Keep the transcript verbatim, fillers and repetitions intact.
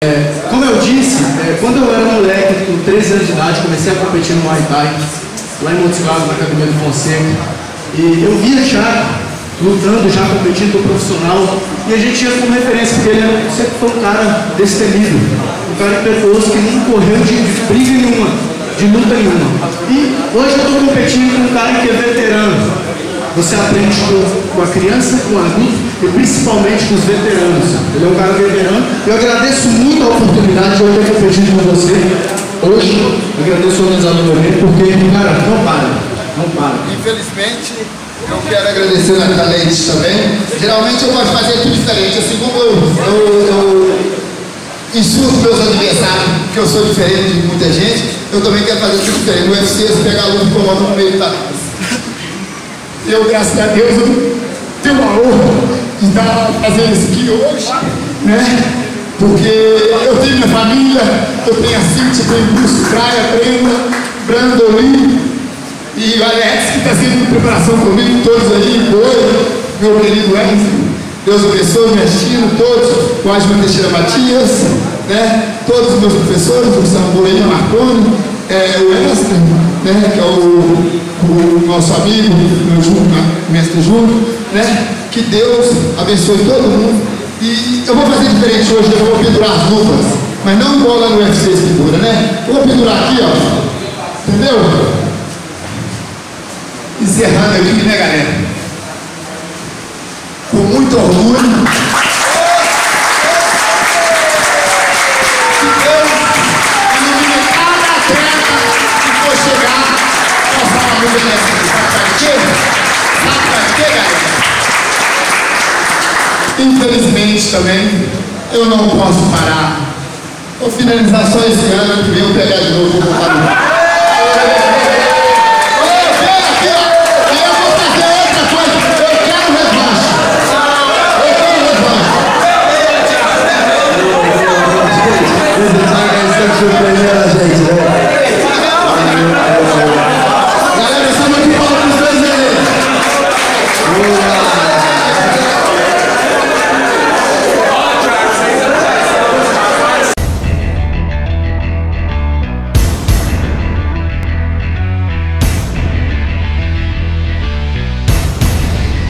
É, como eu disse, é, quando eu era moleque, com treze anos de idade, comecei a competir no Muay Thai, lá em Montes Claros, na Academia do Fonseca. E eu via Thiago lutando, já competindo como profissional, e a gente tinha como referência, porque ele era, sempre foi um cara destemido, um cara impetuoso que não correu de, de briga nenhuma, de luta nenhuma. E hoje eu estou competindo com um cara que é veterano. Você aprende com, com a criança, com o adulto e principalmente com os veteranos. Ele é um cara veterano. Eu agradeço muito a oportunidade de eu ter competido com você hoje. Eu agradeço o organizador do evento, porque, cara, não para, não para. Infelizmente, eu quero agradecer a Leite também. Geralmente eu gosto de fazer tudo diferente. Assim como eu, eu, eu insulto meus adversários, porque eu sou diferente de muita gente, eu também quero fazer tudo diferente. No U F C, se pegar a luta e coloca no meio da... Eu, graças a Deus, eu tenho uma honra de estar fazendo isso aqui hoje, né? Porque eu tenho minha família, eu tenho a Cíntia, tenho o Lúcio, Praia, Brenda, Brandolin e o Alex, que está sempre em preparação comigo, todos aí, Boi, meu querido Enzo, Deus abençoe, me assistindo, todos, o Asma Teixeira Matias, né? Todos os meus professores, o Samboinha Marconi, é, o Esther, né? Que é o o nosso amigo, meu Júnior, mestre Júnior, né? Que Deus abençoe todo mundo. E eu vou fazer diferente hoje, eu vou pendurar as luvas, mas não igual lá no U F C pendura, né? Eu vou pendurar aqui, ó, entendeu? Encerrando aqui, né, galera? Com muito orgulho. Que Deus ilumine cada atleta que for chegar. Sabe pra quê? Sabe pra quê, galera? Infelizmente também, eu não posso parar. Vou finalizar só esse ano, que vem eu pegar de novo, vou voltar no...